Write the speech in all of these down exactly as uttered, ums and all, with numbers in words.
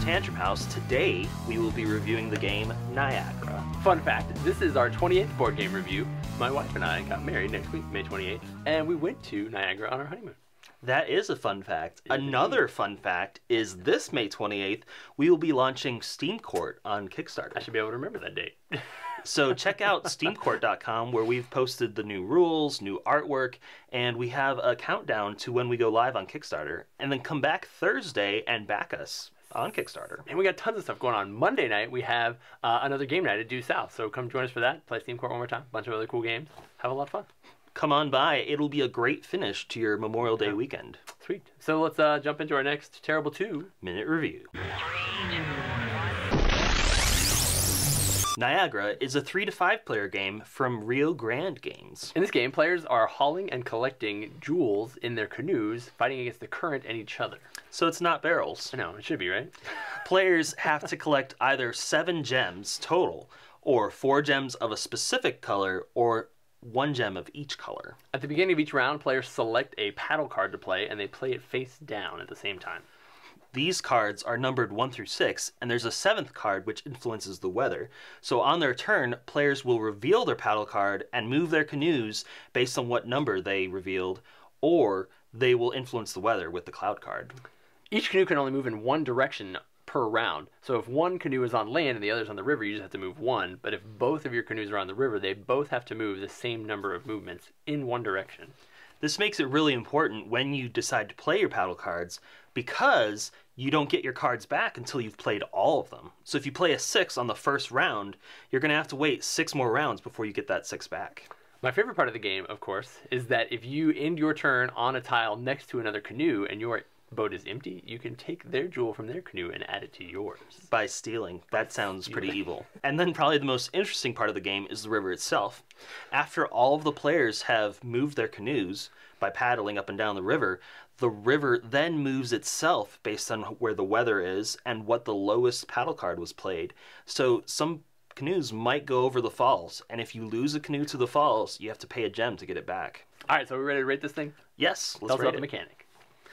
Tantrum House. Today, we will be reviewing the game Niagara. Fun fact, this is our twenty-eighth board game review. My wife and I got married next week, May twenty-eighth, and we went to Niagara on our honeymoon. That is a fun fact. Another fun fact is this May twenty-eighth, we will be launching Steam Court on Kickstarter. I should be able to remember that date. So check out steam court dot com where we've posted the new rules, new artwork, and we have a countdown to when we go live on Kickstarter. And then come back Thursday and back us on Kickstarter. And we got tons of stuff going on. Monday night, we have uh, another game night at Due South. So come join us for that. Play Steam Court one more time. Bunch of other cool games. Have a lot of fun. Come on by. It'll be a great finish to your Memorial Day yeah. weekend. Sweet. So let's uh, jump into our next Terrible two minute review. Niagara is a three to five player game from Rio Grande Games. In this game, players are hauling and collecting jewels in their canoes, fighting against the current and each other. So it's not barrels. No, it should be, right? Players have to collect either seven gems total, or four gems of a specific color, or one gem of each color. At the beginning of each round, players select a paddle card to play, and they play it face down at the same time. These cards are numbered one through six, and there's a seventh card which influences the weather. So on their turn, players will reveal their paddle card and move their canoes based on what number they revealed, or they will influence the weather with the cloud card. Each canoe can only move in one direction per round. So if one canoe is on land and the other's on the river, you just have to move one. But if both of your canoes are on the river, they both have to move the same number of movements in one direction. This makes it really important when you decide to play your paddle cards, because you don't get your cards back until you've played all of them. So if you play a six on the first round, you're going to have to wait six more rounds before you get that six back. My favorite part of the game, of course, is that if you end your turn on a tile next to another canoe and your boat is empty, you can take their jewel from their canoe and add it to yours. By stealing. That sounds pretty evil. And then probably the most interesting part of the game is the river itself. After all of the players have moved their canoes by paddling up and down the river, the river then moves itself based on where the weather is and what the lowest paddle card was played. So some canoes might go over the falls, and if you lose a canoe to the falls, you have to pay a gem to get it back. All right, so are we ready to rate this thing? Yes, let's Tell us rate about it. the mechanic.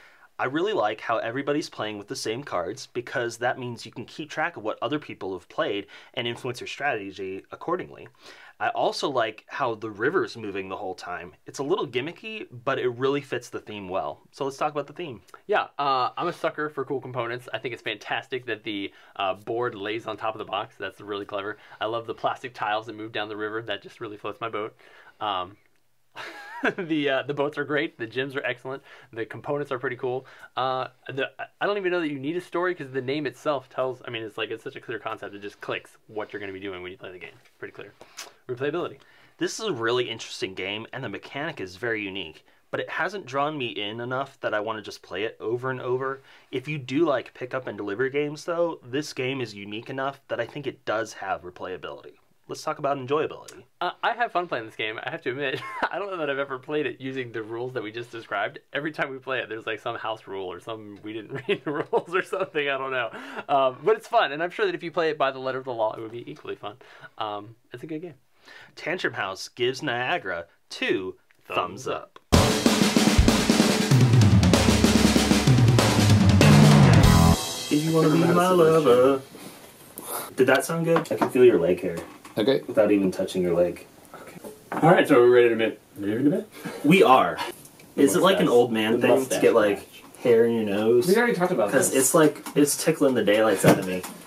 I really like how everybody's playing with the same cards, because that means you can keep track of what other people have played and influence your strategy accordingly. I also like how the river's moving the whole time. It's a little gimmicky, but it really fits the theme well. So let's talk about the theme. Yeah, uh, I'm a sucker for cool components. I think it's fantastic that the uh, board lays on top of the box. That's really clever. I love the plastic tiles that move down the river. That just really floats my boat. Um, the uh, the boats are great. The gems are excellent. The components are pretty cool. Uh, the, I don't even know that you need a story, because the name itself tells. I mean, it's like it's such a clear concept. It just clicks what you're going to be doing when you play the game. Pretty clear. Replayability. This is a really interesting game, and the mechanic is very unique. But it hasn't drawn me in enough that I want to just play it over and over. If you do like pick-up and delivery games, though, this game is unique enough that I think it does have replayability. Let's talk about enjoyability. Uh, I have fun playing this game, I have to admit. I don't know that I've ever played it using the rules that we just described. Every time we play it, there's like some house rule or some we didn't read the rules or something, I don't know. Um, but it's fun, and I'm sure that if you play it by the letter of the law, it would be equally fun. Um, it's a good game. Tantrum House gives Niagara two thumbs, thumbs up. up. If you want to be my lover. Did that sound good? I can feel your leg hair. Okay. Without even touching your leg. Okay. All right, so we're ready to admit. Ready to admit? We are. Is it like an old man The thing mustache to get like hair in your nose? We already talked about this. Because it's like, it's tickling the daylights out of me.